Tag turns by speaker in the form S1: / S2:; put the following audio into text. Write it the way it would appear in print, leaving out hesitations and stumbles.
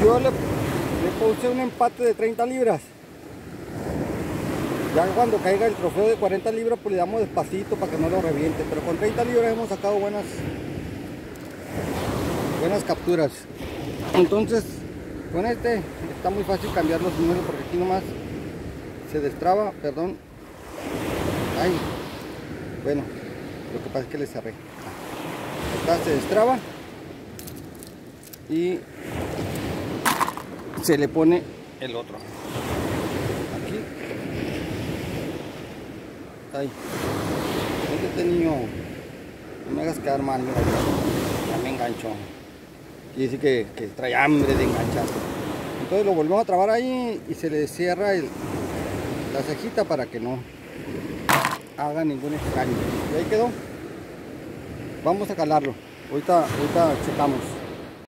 S1: Yo le puse un empate de 30 libras. Ya cuando caiga el trofeo de 40 libras, pues le damos despacito para que no lo reviente. Pero con 30 libras hemos sacado buenas capturas. Entonces, con este está muy fácil cambiar los números porque aquí nomás se destraba, perdón. Ay, bueno, lo que pasa es que le cerré. Acá se destraba y se le pone el otro. Aquí. Ay, este niño, no me hagas quedar mal, mira, ya me enganchó. Y dice que trae hambre de enganchar. Entonces lo volvemos a trabar ahí y se le cierra la cejita para que no haga ningún extraño. Y ahí quedó. Vamos a calarlo. Ahorita checamos.